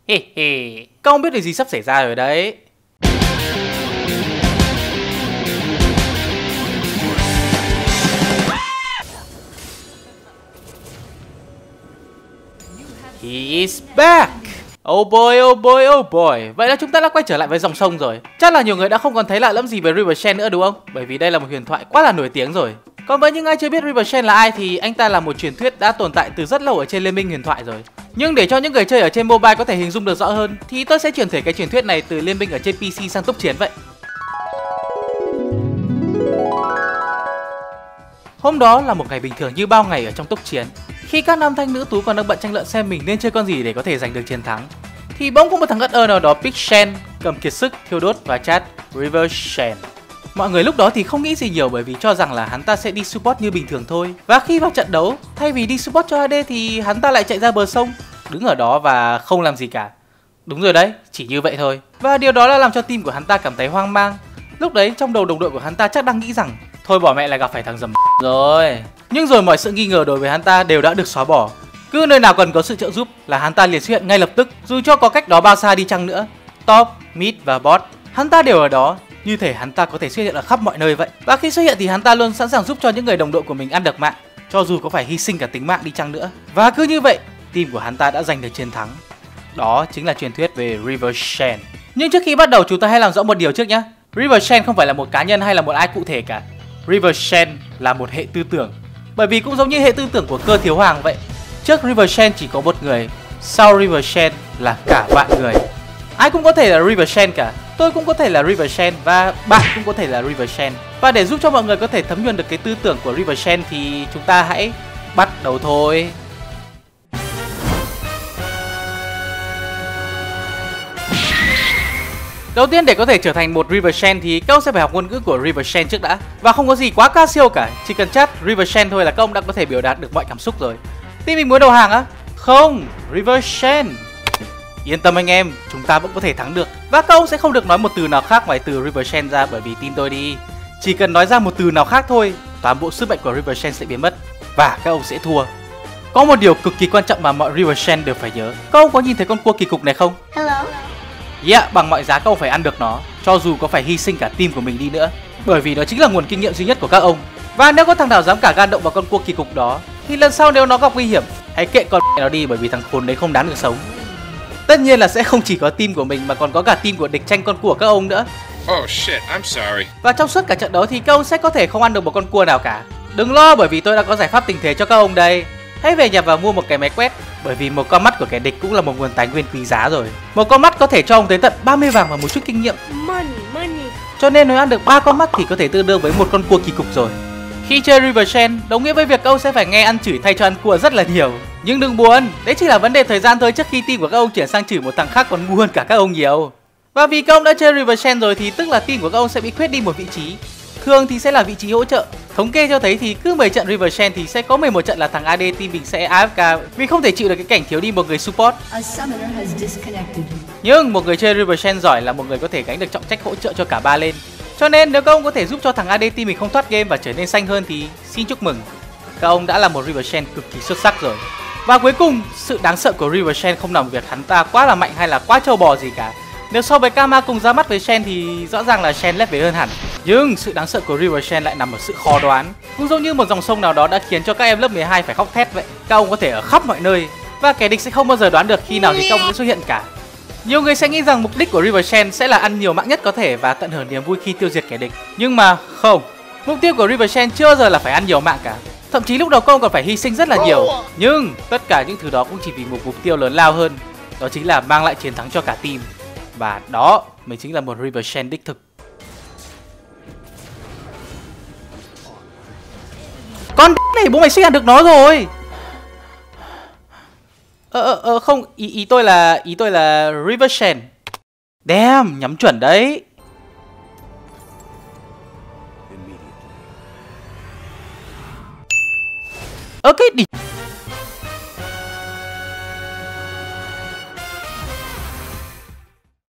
He he, các ông biết điều gì sắp xảy ra rồi đấy. He is back. Oh boy, oh boy, oh boy. Vậy là chúng ta đã quay trở lại với dòng sông rồi. Chắc là nhiều người đã không còn thấy lạ lẫm gì về River Shen nữa đúng không? Bởi vì đây là một huyền thoại quá là nổi tiếng rồi. Còn với những ai chưa biết River Shen là ai thì anh ta là một truyền thuyết đã tồn tại từ rất lâu ở trên Liên minh huyền thoại rồi. Nhưng để cho những người chơi ở trên mobile có thể hình dung được rõ hơn thì tôi sẽ chuyển thể cái truyền thuyết này từ liên minh ở trên PC sang tốc chiến vậy. Hôm đó là một ngày bình thường như bao ngày ở trong tốc chiến. Khi các nam thanh nữ tú còn đang bận tranh luận xem mình nên chơi con gì để có thể giành được chiến thắng, thì bỗng có một thằng ất ơ nào đó pick Shen cầm kiệt sức, thiêu đốt và chat River Shen. Mọi người lúc đó thì không nghĩ gì nhiều bởi vì cho rằng là hắn ta sẽ đi support như bình thường thôi. Và khi vào trận đấu, thay vì đi support cho AD thì hắn ta lại chạy ra bờ sông, đứng ở đó và không làm gì cả. Đúng rồi đấy, chỉ như vậy thôi. Và điều đó đã làm cho team của hắn ta cảm thấy hoang mang. Lúc đấy trong đầu đồng đội của hắn ta chắc đang nghĩ rằng thôi bỏ mẹ lại gặp phải thằng dầm rồi. Nhưng rồi mọi sự nghi ngờ đối với hắn ta đều đã được xóa bỏ. Cứ nơi nào cần có sự trợ giúp là hắn ta liền xuất hiện ngay lập tức, dù cho có cách đó bao xa đi chăng nữa. Top, mid và bot, hắn ta đều ở đó, như thể hắn ta có thể xuất hiện ở khắp mọi nơi vậy. Và khi xuất hiện thì hắn ta luôn sẵn sàng giúp cho những người đồng đội của mình ăn được mạng, cho dù có phải hy sinh cả tính mạng đi chăng nữa. Và cứ như vậy, team của hắn ta đã giành được chiến thắng. Đó chính là truyền thuyết về River Shen. Nhưng trước khi bắt đầu chúng ta hãy làm rõ một điều trước nhé. River Shen không phải là một cá nhân hay là một ai cụ thể cả. River Shen là một hệ tư tưởng. Bởi vì cũng giống như hệ tư tưởng của Cơ Thiếu Hoàng vậy. Trước River Shen chỉ có một người, sau River Shen là cả vạn người. Ai cũng có thể là River Shen cả. Tôi cũng có thể là River Shen và bạn cũng có thể là River Shen. Và để giúp cho mọi người có thể thấm nhuần được cái tư tưởng của River Shen thì chúng ta hãy bắt đầu thôi. Đầu tiên để có thể trở thành một River Shen thì các ông sẽ phải học ngôn ngữ của River Shen trước đã. Và không có gì quá cao siêu cả, chỉ cần chat River Shen thôi là các ông đã có thể biểu đạt được mọi cảm xúc rồi. Team mình muốn đầu hàng á? Không, River Shen. Yên tâm anh em, chúng ta vẫn có thể thắng được. Và các ông sẽ không được nói một từ nào khác ngoài từ River Shen ra bởi vì tin tôi đi. Chỉ cần nói ra một từ nào khác thôi, toàn bộ sức mạnh của River Shen sẽ biến mất và các ông sẽ thua. Có một điều cực kỳ quan trọng mà mọi River Shen đều phải nhớ. Các ông có nhìn thấy con cua kỳ cục này không? Hello. Yeah, bằng mọi giá các ông phải ăn được nó, cho dù có phải hy sinh cả team của mình đi nữa. Bởi vì nó chính là nguồn kinh nghiệm duy nhất của các ông. Và nếu có thằng nào dám cả gan động vào con cua kỳ cục đó thì lần sau nếu nó gặp nguy hiểm, hãy kệ con nó đi bởi vì thằng khốn đấy không đáng được sống. Tất nhiên là sẽ không chỉ có team của mình mà còn có cả team của địch tranh con cua của các ông nữa. Oh shit, I'm sorry. Và trong suốt cả trận đấu thì các ông sẽ có thể không ăn được một con cua nào cả. Đừng lo bởi vì tôi đã có giải pháp tình thế cho các ông đây. Hãy về nhà và mua một cái máy quét. Bởi vì một con mắt của kẻ địch cũng là một nguồn tài nguyên quý giá rồi. Một con mắt có thể cho ông tới tận 30 vàng và một chút kinh nghiệm. Money. Cho nên nếu ăn được 3 con mắt thì có thể tương đương với một con cua kỳ cục rồi. Khi chơi River Shen đồng nghĩa với việc các ông sẽ phải nghe ăn chửi thay cho ăn cua rất là nhiều. Nhưng đừng buồn, đấy chỉ là vấn đề thời gian thôi trước khi team của các ông chuyển sang chửi một thằng khác còn ngu hơn cả các ông nhiều. Và vì các ông đã chơi River Shen rồi thì tức là team của các ông sẽ bị khuyết đi một vị trí. Thường thì sẽ là vị trí hỗ trợ. Thống kê cho thấy thì cứ 10 trận River Shen thì sẽ có 11 trận là thằng AD team mình sẽ AFK vì không thể chịu được cái cảnh thiếu đi một người support. Nhưng một người chơi River Shen giỏi là một người có thể gánh được trọng trách hỗ trợ cho cả ba lên. Cho nên nếu các ông có thể giúp cho thằng AD team mình không thoát game và trở nên xanh hơn thì xin chúc mừng. Các ông đã là một River Shen cực kỳ xuất sắc rồi. Và cuối cùng, sự đáng sợ của River Shen không nằm ở việc hắn ta quá là mạnh hay là quá trâu bò gì cả. Nếu so với Karma cùng ra mắt với Shen thì rõ ràng là Shen level hơn hẳn. Nhưng sự đáng sợ của River Shen lại nằm ở sự khó đoán. Cũng giống như một dòng sông nào đó đã khiến cho các em lớp 12 phải khóc thét vậy. Các ông có thể ở khắp mọi nơi và kẻ địch sẽ không bao giờ đoán được khi nào thì các ông sẽ xuất hiện cả. Nhiều người sẽ nghĩ rằng mục đích của River Shen sẽ là ăn nhiều mạng nhất có thể và tận hưởng niềm vui khi tiêu diệt kẻ địch. Nhưng mà không, mục tiêu của River Shen chưa bao giờ là phải ăn nhiều mạng cả. Thậm chí lúc đầu các ông còn phải hy sinh rất là nhiều. Nhưng tất cả những thứ đó cũng chỉ vì một mục tiêu lớn lao hơn. Đó chính là mang lại chiến thắng cho cả team. Và đó mới chính là một River Shen đích thực. Con này bố mày xích ăn được nó rồi. Không, ý tôi là River Shen. Damn, nhắm chuẩn đấy. Cái đi.